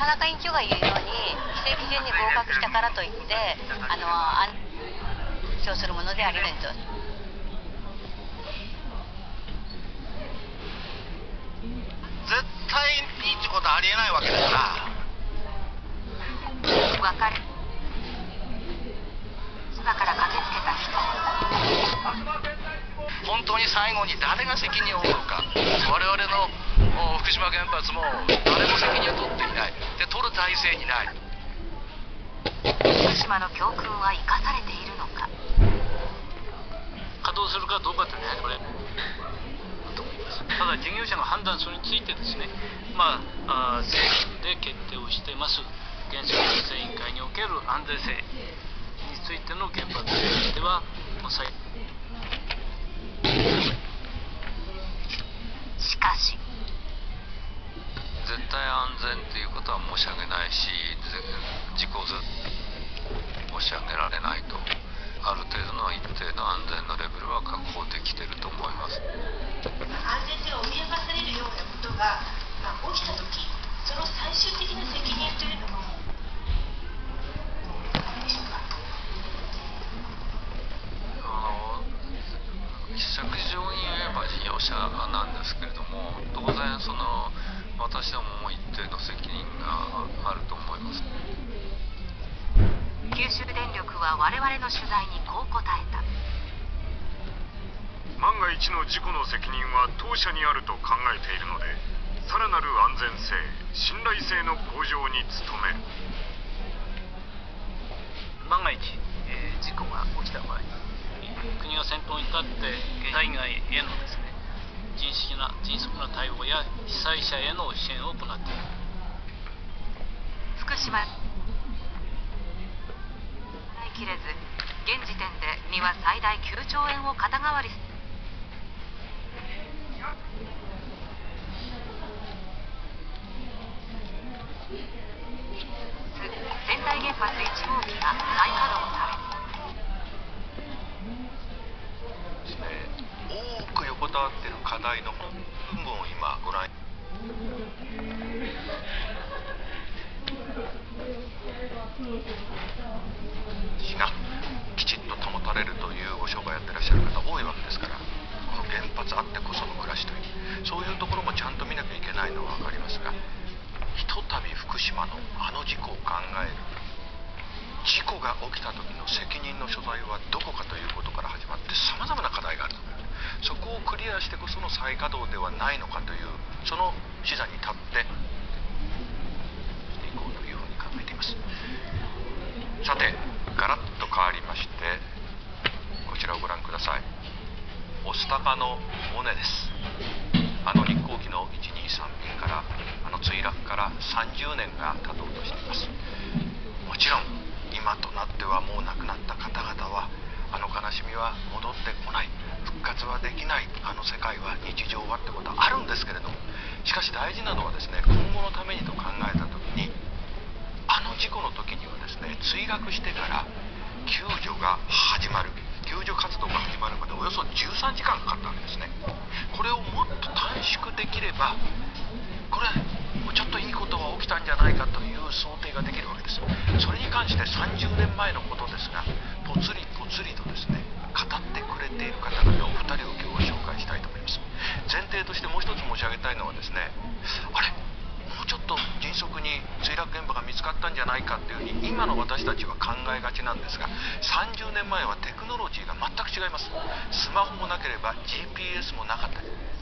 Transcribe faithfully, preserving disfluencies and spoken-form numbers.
中委員長が言うように規制基準に合格したからといってあの安定するものでありないと。 絶対にってことはありえないわけだから。 わかる。今から駆けつけた人。 本当に最後に誰が責任を負うのか。我々の福島原発も誰も責任を取っていない。で、取る体制にない。 福島の教訓は生かされているのか。 稼働するかどうかってね、これただ事業者の判断それについてですね、まあ、あ政府で決定をしています原子力規制委員会における安全性についての原発についてはもう最しかし絶対安全ということは申し上げないし、事故ず申し上げられないと。ある程度の一定の安全のレベルは確保できていると思います。 安全性を脅かされるようなことが、まあ、起きたとき、その最終的な責任というのも何でしょうか。 あの着上に言えば事業者なんですけれども、当然その私どもも一定の責任があると思います。 九州電力は我々の取材にこう答えた。 万が一の事故の責任は当社にあると考えているので、さらなる安全性、信頼性の向上に努める。 万が一、えー、事故が起きた場合、国が先頭に立って災害へのですね、迅速な迅速な対応や被災者への支援を行っている。 福島切れず、現時点でには最大きゅうちょうえんを肩代わりす仙台原発いち号機が再稼働されですね、多く横たわっている課題の部分を今ご覧がきちっと保たれるというご商売やってらっしゃる方多いわけですから、この原発あってこその暮らしというそういうところもちゃんと見なきゃいけないのは分かりますが、ひとたび福島のあの事故を考える、事故が起きた時の責任の所在はどこかということから始まってさまざまな課題がある。そこをクリアしてこその再稼働ではないのかというその視座に立っていこうというふうに考えています。さて、ガラッと変わりまして、こちらをご覧ください。御巣鷹の尾根です。あの日航機のいちにさん便からあの墜落からさんじゅうねんが経とうとしています。もちろん今となってはもう亡くなった方々はあの悲しみは戻ってこない、復活はできない、あの世界は日常はってことはあるんですけれども、しかし大事なのはですね、今後のためにと考えた時に、あの事故の時にはですね、墜落してから救助が始まる、救助活動が始まるまでおよそじゅうさんじかんかかったわけですね。これをもっと短縮できれば、これもうちょっといいことが起きたんじゃないかという想定ができるわけです。それに関してさんじゅうねんまえのことですが、ぽつりぽつりとですね語ってくれている方々お二人を今日は紹介したいと思います。前提としてもう一つ申し上げたいのはですね、あれもうちょっと迅速に墜落現場が見つかったんじゃないかっていうふうに今の私たちは考えがちなんですが、さんじゅうねんまえはテクノロジーが全く違います。スマホもなければ ジーピーエス もなかったり、